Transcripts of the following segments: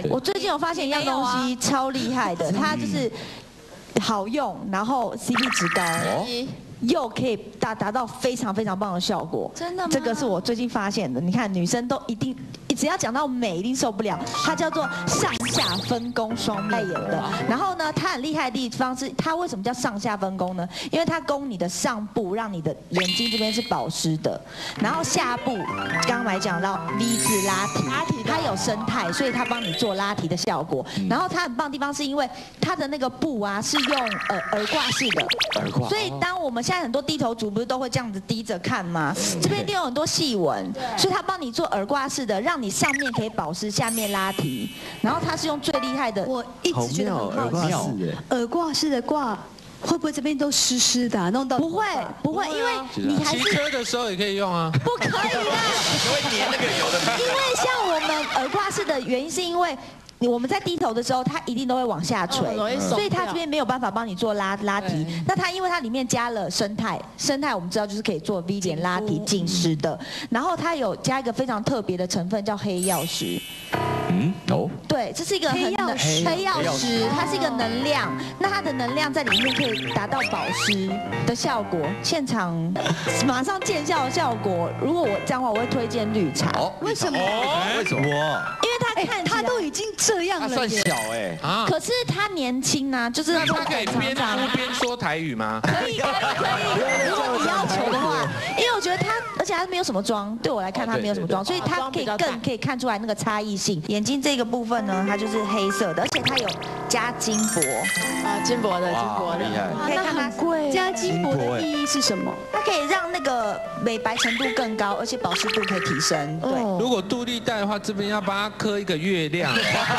我最近有发现一样东西超厉害的，它就是好用，然后 CP 值高。又可以达到非常非常棒的效果， 真的吗？ 这个是我最近发现的。你看，女生都一定只要讲到美，一定受不了。它叫做上下分工双面眼的。然后呢，它很厉害的地方是，它为什么叫上下分工呢？因为它攻你的上部，让你的眼睛这边是保湿的，然后下部刚刚来讲到 V 字拉提，它有生态，所以它帮你做拉提的效果。然后它很棒的地方是因为它的那个布啊是用耳挂式的，所以当我们现在很多低头族不是都会这样子低着看吗？这边一定有很多细纹，所以它帮你做耳挂式的，让你上面可以保湿，下面拉提。然后它是用最厉害的， 我一直觉得很好奇，耳挂式的挂会不会这边都湿湿的，弄到？ 不会，因为你还是骑车的时候也可以用啊。 不可以啦， 会粘那个油的。 因为像我们耳挂式的原因是因为。我们在低头的时候，它一定都会往下垂，所以它这边没有办法帮你做拉提。那它因为它里面加了生态我们知道就是可以做 V 点拉提紧实的，然后它有加一个非常特别的成分叫黑曜石。对，这是一个黑曜石，它是一个能量，那它的能量在里面可以达到保湿的效果，现场马上见效的效果。如果我这样的话，我会推荐绿茶。 为什么？ 为什么？ 因为它看他都已经这样了， 算小啊。 可是他年轻啊，就是那他可以边哭边说台语吗？ 可以。如果你要求的话，因为我觉得他，而且他没有什么妆，对我来看他没有什么妆，所以他更可以看出来那个差异性。眼睛这个部分呢，它就是黑色的，而且它有加金箔金箔的， 厉害。 可以看它贵。 加金箔的意义是什么？ 它可以让那个美白程度更高，而且保湿度可以提升。对。 如果杜丽戴的话，这边要帮他刻一个月亮。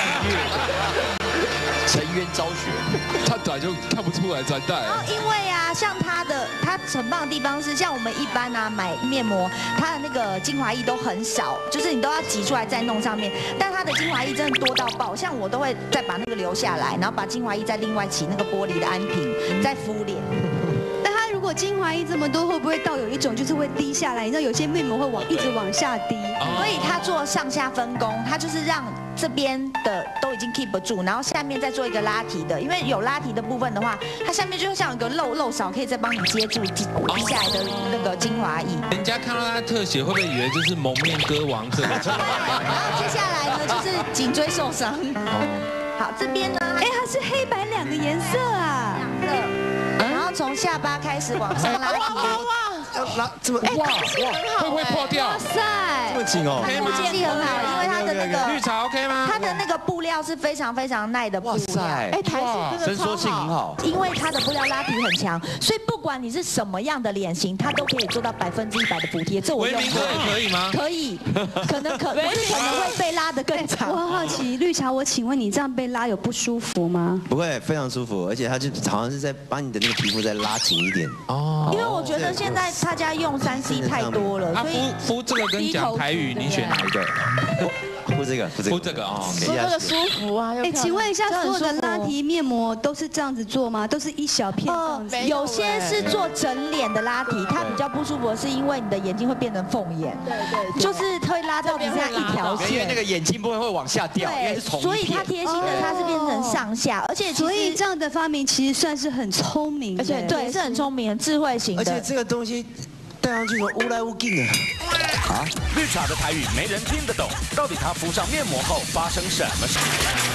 沉冤昭雪， 他早就看不出来才戴。 然后因为啊，像它很棒的地方是，像我们一般啊买面膜，它的那个精华液都很少，就是你都要挤出来再弄上面。但它的精华液真的多到爆，像我都会再把那个留下来，然后把精华液再另外起那个玻璃的安瓶，再敷脸。 如果精华液这么多，会不会到有一种就是会滴下来？你知道有些面膜会一直往下滴， 所以它做上下分工，它就是让这边的都已经 keep 住，然后下面再做一个拉提的，因为有拉提的部分的话，它下面就会像有个漏勺，可以再帮你接住滴下来的那个精华液。 人家看到它的特写，会不会以为这是蒙面歌王这个？ 然后接下来呢，就是颈椎受伤。好，这边呢， 它是黑白两个颜色啊。 然后从下巴开始往上拉提， 要拉这么哇，会不会破掉？ 哇塞， 这么紧哦， 护具很好，因为它的那个绿茶 OK 吗？ 它的那个布料是非常非常耐的布料， 台式真的伸缩性很好， 因为它的布料拉提很强，所以不管你是什么样的脸型，它都可以做到100%的服帖。这我用过， 可以吗？ 可以，可能会被拉得更长。 我很好奇，绿茶，我请问你这样被拉有不舒服吗？ 不会，非常舒服，而且它就好像是在把你的那个皮肤再拉紧一点。 因为我觉得现在大家用3C 太多了，所以敷这个跟讲台语，你选哪一个？ 敷这个哦， 敷这个舒服啊！ 请问一下，所有的拉提面膜都是这样子做吗？都是一小片这样子？ 有些是做整脸的拉提，它比较不舒服的是因为你的眼睛会变成凤眼，对，就是会拉到底下一条线， 因为那个眼睛部分会往下掉， 对，所以它贴心的它是变成上下，而且所以这样的发明其实算是很聪明， 而且对是很聪明、很智慧型的， 而且这个东西戴上去无来无尽的。 啊，绿茶的台语没人听得懂，到底他敷上面膜后发生什么事？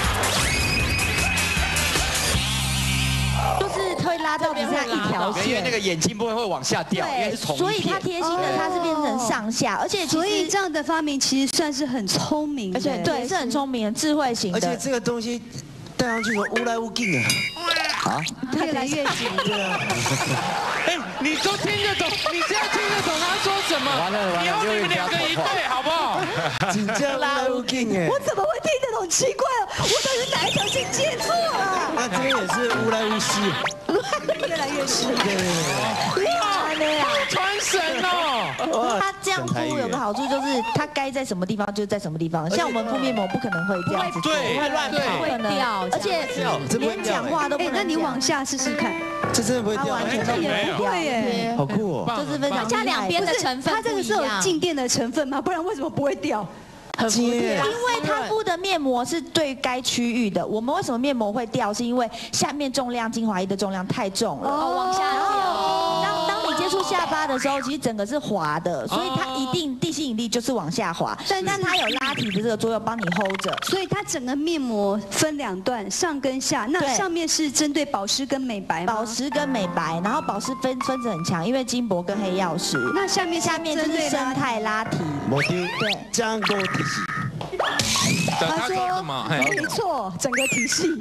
就是会拉到底下一条线， 因为那个眼睛部分会往下掉， 对，所以它贴心的它是变成上下，而且所以这样的发明其实算是很聪明， 而且对是很聪明、很智慧型的， 而且这个东西戴上去无来无尽的。 啊，越来越紧了。 哎，你都听得懂，你现在听得懂他说什么？ 完了， 以后你们2个一对，好不好？ 紧张无来无尽哎！ 我怎么会听得懂？奇怪了，我到底哪一条线接错了？ 那这边也是无来无失， 越来越失。 哇， 好传神哦！ 它这样敷有个好处就是，它该在什么地方就在什么地方。像我们敷面膜不可能会这样子， 对， 会乱跑，会掉， 而且连讲话都不能。 那你往下试试看。 这真的不会掉， 完全都不会耶， 好酷哦！ 就是非常加两边的成分它这个是有静电的成分吗？不然为什么不会掉？ 很服帖， 因为他敷的面膜是对该区域的。我们为什么面膜会掉？是因为下面重量精华液的重量太重了， 往下掉。 当你接触下巴的时候，其实整个是滑的，所以它一定地心引力就是往下滑。但它有拉提的这个作用，帮你 hold 着。 所以它整个面膜分2段，上跟下。那上面是针对保湿跟美白吗？ 保湿跟美白，然后保湿分子很强，因为金箔跟黑曜石。 那下面就是生态拉提。 没丢， 对， 江沟体系。 他说什么？ 没错，整个体系。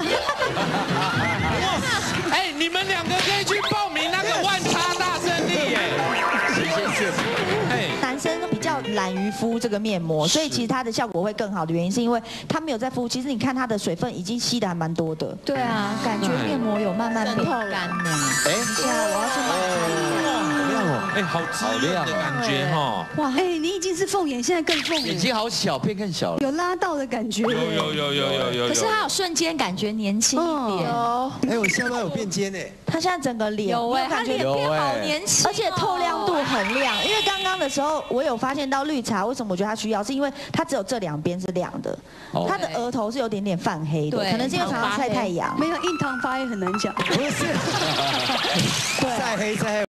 哎，你们2个可以去报名那个万差大胜利耶！ 男生比较懒于敷这个面膜，所以其实它的效果会更好的原因，是因为他没有在敷。其实你看它的水分已经吸的还蛮多的。 对啊，感觉面膜有慢慢渗透感呢。 哎， 等一下我要去买。 亮哦， 哎，好滋润的感觉哈。 哇，哎，你已经是凤眼，现在更凤眼， 眼睛好小，变更小了。 有拉到的感觉。 有。 可是他有瞬间感觉年轻一点。 哎，我下巴有变尖哎。 他现在整个脸有哎，他脸变好年轻， 而且透亮度很亮。因为刚刚的时候，我有发现到绿茶，为什么我觉得它需要？是因为它只有这2边是亮的，它的额头是有点泛黑的，可能是因为常常晒太阳。 没有印堂发也很难讲。 不是，晒黑。